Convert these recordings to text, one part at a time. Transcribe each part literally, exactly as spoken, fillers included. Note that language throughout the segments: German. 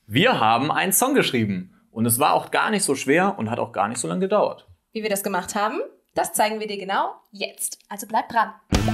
Wir haben einen Song geschrieben und es war auch gar nicht so schwer und hat auch gar nicht so lange gedauert. Wie wir das gemacht haben, das zeigen wir dir genau jetzt. Also bleib dran.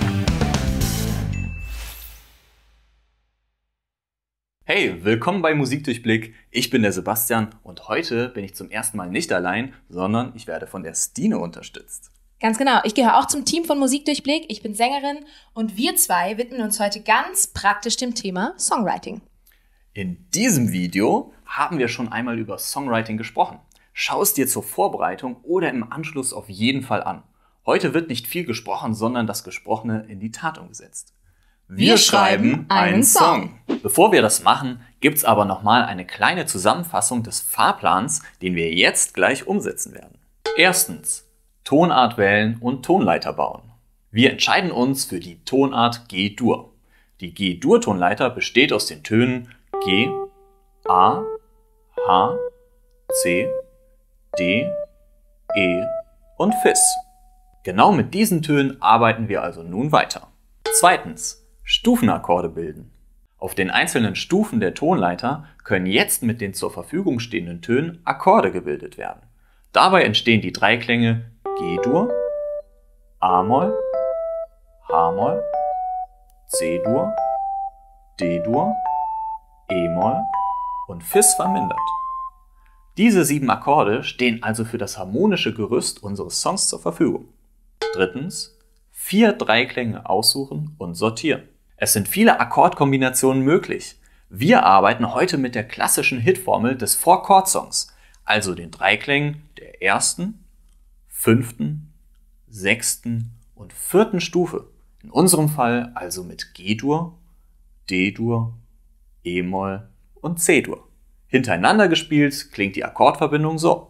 Hey, willkommen bei Musikdurchblick. Ich bin der Sebastian und heute bin ich zum ersten Mal nicht allein, sondern ich werde von der Stine unterstützt. Ganz genau. Ich gehöre auch zum Team von Musikdurchblick. Ich bin Sängerin und wir zwei widmen uns heute ganz praktisch dem Thema Songwriting. In diesem Video haben wir schon einmal über Songwriting gesprochen. Schau es dir zur Vorbereitung oder im Anschluss auf jeden Fall an. Heute wird nicht viel gesprochen, sondern das Gesprochene in die Tat umgesetzt. Wir, wir schreiben einen Song. Song. Bevor wir das machen, gibt's aber nochmal eine kleine Zusammenfassung des Fahrplans, den wir jetzt gleich umsetzen werden. Erstens, Tonart wählen und Tonleiter bauen. Wir entscheiden uns für die Tonart G-Dur. Die G-Dur-Tonleiter besteht aus den Tönen G, A, H, C, D, E und Fis. Genau mit diesen Tönen arbeiten wir also nun weiter. Zweitens, Stufenakkorde bilden. Auf den einzelnen Stufen der Tonleiter können jetzt mit den zur Verfügung stehenden Tönen Akkorde gebildet werden. Dabei entstehen die Dreiklänge G-Dur, A-Moll, H-Moll, C-Dur, D-Dur, E-Moll und Fis vermindert. Diese sieben Akkorde stehen also für das harmonische Gerüst unseres Songs zur Verfügung. Drittens, vier Dreiklänge aussuchen und sortieren. Es sind viele Akkordkombinationen möglich. Wir arbeiten heute mit der klassischen Hitformel des Four-Chord-Songs, also den Dreiklängen der ersten, fünften, sechsten und vierten Stufe. In unserem Fall also mit G-Dur, D-Dur, E-Moll und C-Dur. Hintereinander gespielt klingt die Akkordverbindung so.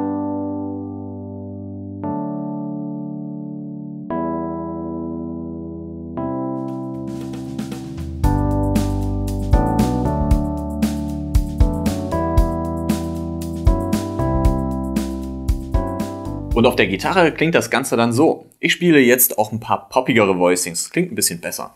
Und auf der Gitarre klingt das Ganze dann so. Ich spiele jetzt auch ein paar poppigere Voicings. Klingt ein bisschen besser.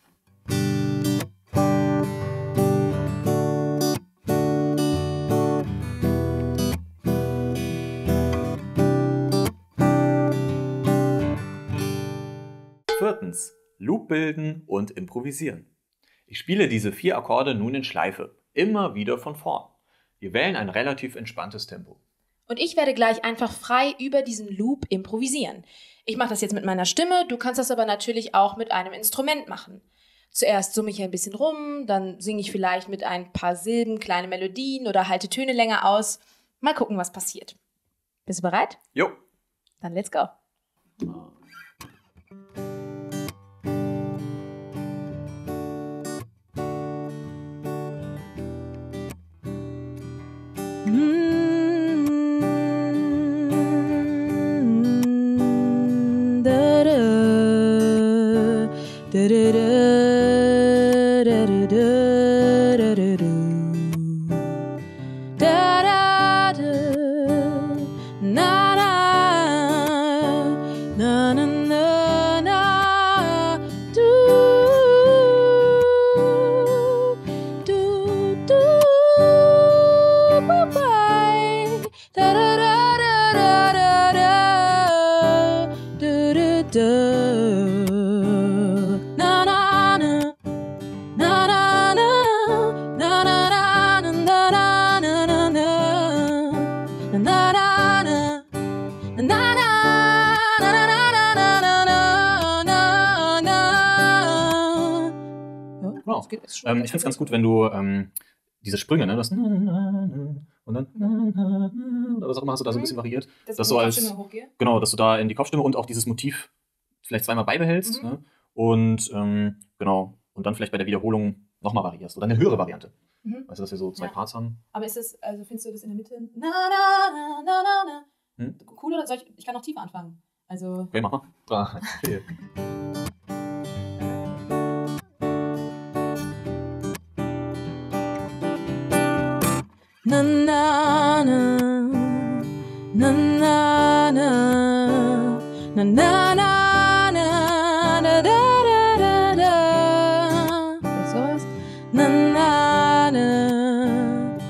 Viertens, Loop bilden und improvisieren. Ich spiele diese vier Akkorde nun in Schleife, immer wieder von vorn. Wir wählen ein relativ entspanntes Tempo. Und ich werde gleich einfach frei über diesen Loop improvisieren. Ich mache das jetzt mit meiner Stimme, du kannst das aber natürlich auch mit einem Instrument machen. Zuerst summe ich ein bisschen rum, dann singe ich vielleicht mit ein paar Silben kleine Melodien oder halte Töne länger aus. Mal gucken, was passiert. Bist du bereit? Jo. Dann let's go. Genau. Ähm, ich finde es ganz gut, wenn du ähm, diese Sprünge, ne, das und dann oder was auch immer hast du da so ein bisschen variiert, das dass du als genau, dass du da in die Kopfstimme und auch dieses Motiv vielleicht zweimal beibehältst, mhm. ne, und ähm, genau und dann vielleicht bei der Wiederholung nochmal variierst oder eine höhere Variante. Mhm. Weißt du, dass wir so zwei ja. Parts haben. Aber ist das, also findest du das in der Mitte? Na, na, na, na, na, na. Hm? Cool, oder soll ich, ich kann noch tiefer anfangen. Also. Okay, mach mal. Ah, okay. Na, na, na, na, na, na, na, na, na, na, da, da, da, da, da. Sowas. Na, na, na,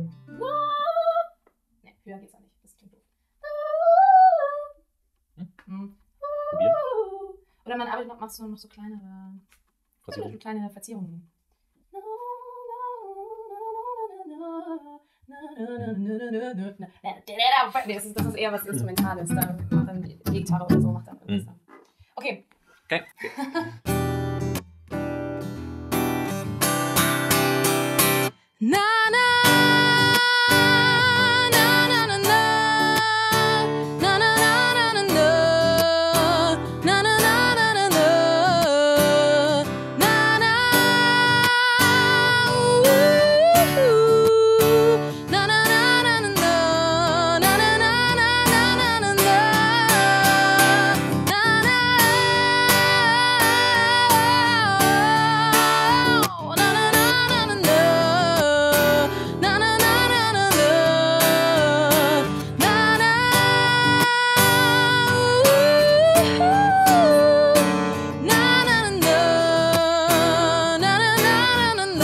dann machst du noch so kleinere, Verzierung. kleine Verzierungen. Das ist, das ist eher was Instrumentales. Da macht dann die E-Gitarre oder so. Macht dann irgendwas dann. Okay. Okay. Na, na, na, na, na, na. Na, na, na, na, na, na. Na, na, na, na, na, na. Na, na. Ooh. Na, na, na, na, na, na. Na, na, na, na, na, na, na, na. Na, na. Oh, na, na, na, na, na, na. Na, na, na, na, na, na. Na, na. Ooh. Na, na, na, na. Na, na, na, na, na,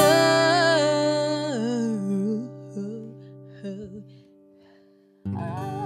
na.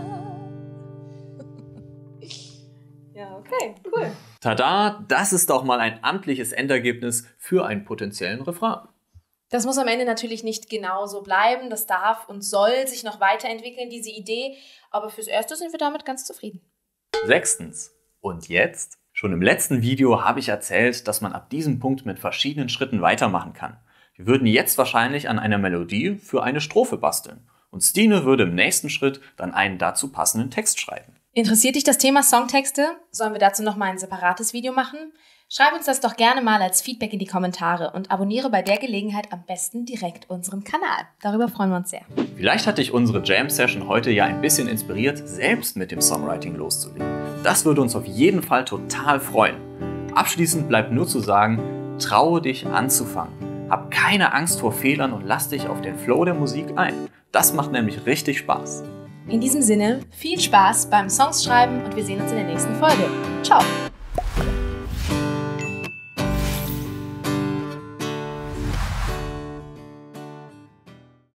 Ja, okay, cool. Tada, das ist doch mal ein amtliches Endergebnis für einen potenziellen Refrain. Das muss am Ende natürlich nicht genau so bleiben. Das darf und soll sich noch weiterentwickeln, diese Idee. Aber fürs Erste sind wir damit ganz zufrieden. Sechstens. Und jetzt? Schon im letzten Video habe ich erzählt, dass man ab diesem Punkt mit verschiedenen Schritten weitermachen kann. Wir würden jetzt wahrscheinlich an einer Melodie für eine Strophe basteln. Und Stine würde im nächsten Schritt dann einen dazu passenden Text schreiben. Interessiert dich das Thema Songtexte? Sollen wir dazu noch mal ein separates Video machen? Schreib uns das doch gerne mal als Feedback in die Kommentare und abonniere bei der Gelegenheit am besten direkt unseren Kanal. Darüber freuen wir uns sehr. Vielleicht hat dich unsere Jam-Session heute ja ein bisschen inspiriert, selbst mit dem Songwriting loszulegen. Das würde uns auf jeden Fall total freuen. Abschließend bleibt nur zu sagen, traue dich anzufangen. Hab keine Angst vor Fehlern und lass dich auf den Flow der Musik ein. Das macht nämlich richtig Spaß. In diesem Sinne, viel Spaß beim Songs schreiben und wir sehen uns in der nächsten Folge. Ciao!